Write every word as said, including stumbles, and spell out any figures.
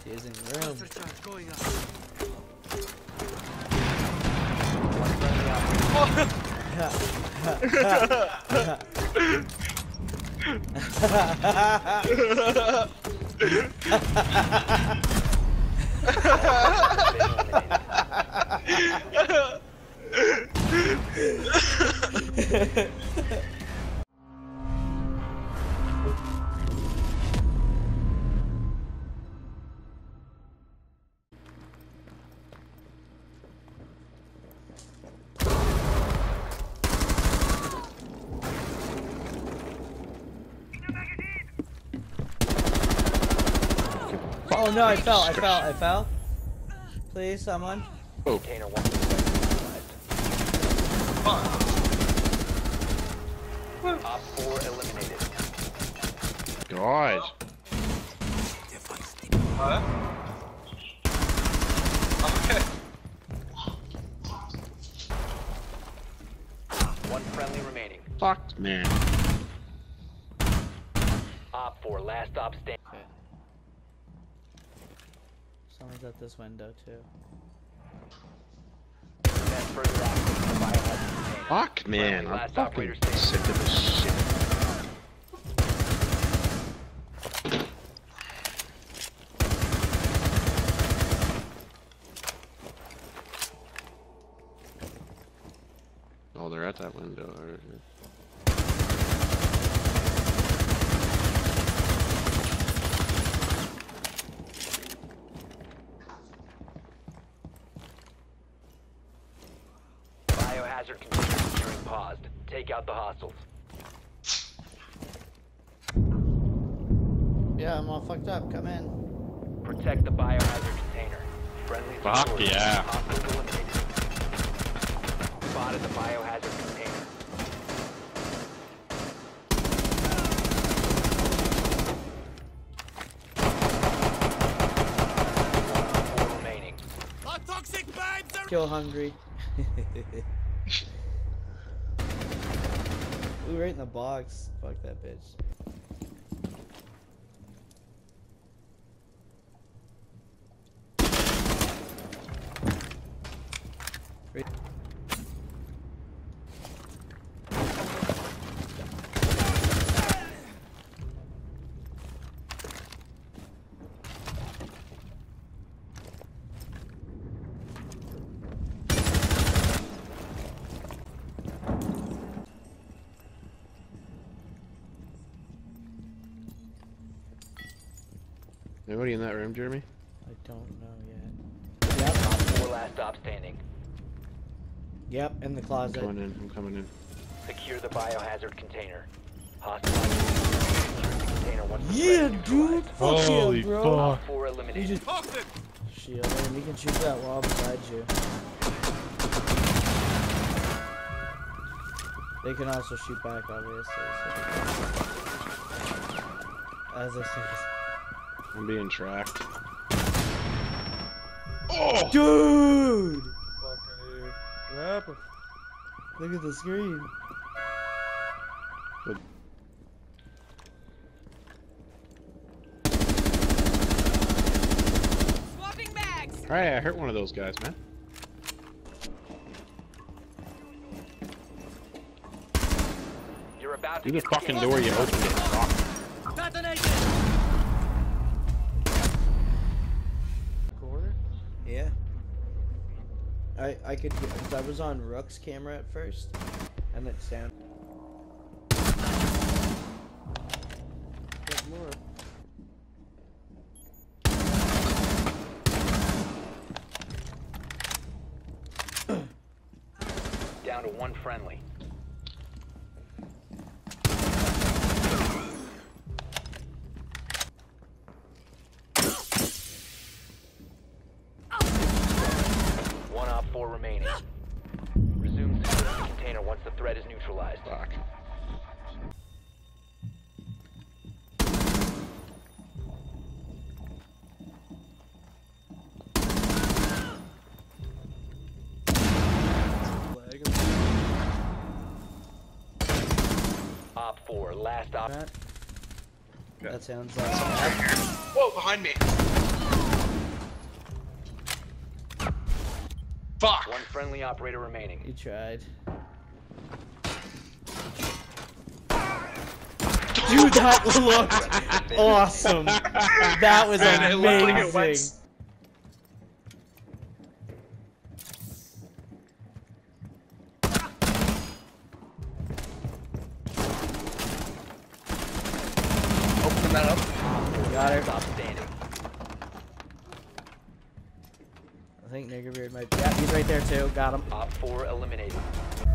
She is in the room. Oh no, I fell, I fell, I fell. Please, someone. Oh. Op four eliminated. God. Huh? Okay. One friendly remaining. Fuck, man. Op four, last op standing. Okay. Someone's at this window too. Further access to the biohazard container. Fuck, man. Friendly, I'm last fucking operator standing. sick of this shit. Oh, they're at that window. Biohazard container securing paused. Take out the hostiles. Yeah, I'm all fucked up. Come in. Protect the biohazard container. Friendly Fuck security. yeah. Hostiles eliminated. Spotted the biohazard container. Four remaining. Kill hungry. Ooh, right in the box. Fuck that bitch. Right. Anybody in that room, Jeremy? I don't know yet. Yep. Op four, last stop standing. Yep, in the I'm closet. coming in. I'm coming in. Secure the biohazard container. Hostile secure the container once the Yeah, threat is dude. neutralized. Fuck Holy yeah, bro. fuck. Op four You eliminated. just shield and you can shoot that wall beside you. They can also shoot back, obviously. So. As I see. I'm being tracked. Oh, dude! Fucking what happened? Look at the screen. Good. Swapping bags. Alright, I hurt one of those guys, man. You're about to Do the get fucking scanned. door you opened it. Fuck. Detonation. Quarter? Yeah. I I could cause I was on Rook's camera at first, and it sound. There's more. Down to one friendly. One op four remaining. Resume securing the container once the threat is neutralized. Fuck. Op four, last op. That, Okay. that sounds like. Whoa, behind me. Fuck! One friendly operator remaining. You tried. Dude, that looked awesome. That was Man, it looked like it went amazing. Open that up. Got her. Stop standing. I think Niggerbeard might. Yeah, he's right there too. Got him. Op four eliminated.